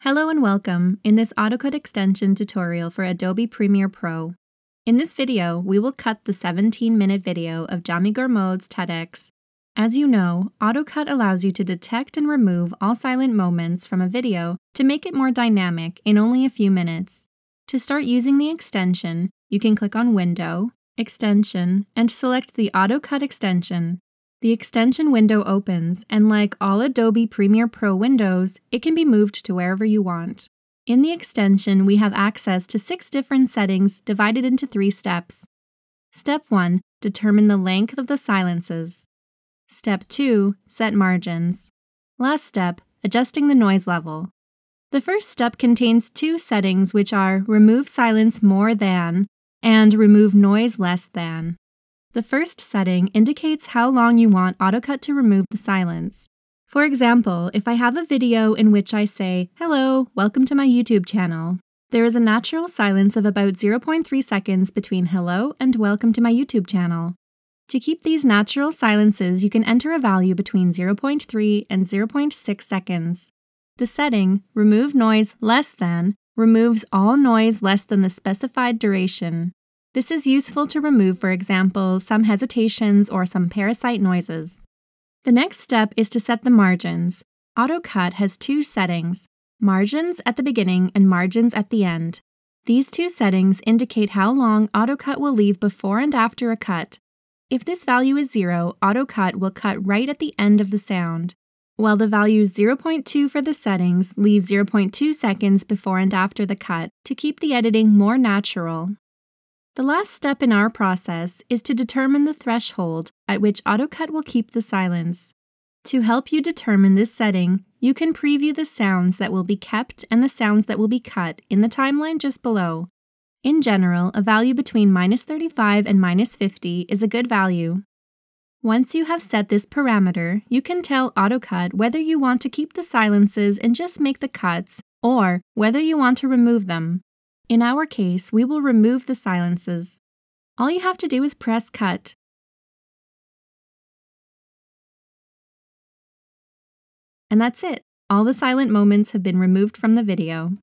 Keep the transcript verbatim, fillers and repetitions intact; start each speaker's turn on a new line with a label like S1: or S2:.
S1: Hello and welcome in this AutoCut extension tutorial for Adobe Premiere Pro. In this video, we will cut the seventeen minute video of Jamie Gourmaud's TEDx. As you know, AutoCut allows you to detect and remove all silent moments from a video to make it more dynamic in only a few minutes. To start using the extension, you can click on Window, Extension, and select the AutoCut extension. The extension window opens, and like all Adobe Premiere Pro windows, it can be moved to wherever you want. In the extension, we have access to six different settings divided into three steps. Step one, determine the length of the silences. Step two, set margins. Last step, adjusting the noise level. The first step contains two settings, which are remove silence more than and remove noise less than. The first setting indicates how long you want AutoCut to remove the silence. For example, if I have a video in which I say, "Hello, welcome to my YouTube channel," there is a natural silence of about zero point three seconds between hello and welcome to my YouTube channel. To keep these natural silences, you can enter a value between zero point three and zero point six seconds. The setting, remove noise less than, removes all noise less than the specified duration. This is useful to remove, for example, some hesitations or some parasite noises. The next step is to set the margins. AutoCut has two settings, margins at the beginning and margins at the end. These two settings indicate how long AutoCut will leave before and after a cut. If this value is zero, AutoCut will cut right at the end of the sound, while the value zero point two for the settings leave zero point two seconds before and after the cut to keep the editing more natural. The last step in our process is to determine the threshold at which AutoCut will keep the silence. To help you determine this setting, you can preview the sounds that will be kept and the sounds that will be cut in the timeline just below. In general, a value between minus thirty-five and minus fifty is a good value. Once you have set this parameter, you can tell AutoCut whether you want to keep the silences and just make the cuts, or whether you want to remove them. In our case, we will remove the silences. All you have to do is press Cut. And that's it. All the silent moments have been removed from the video.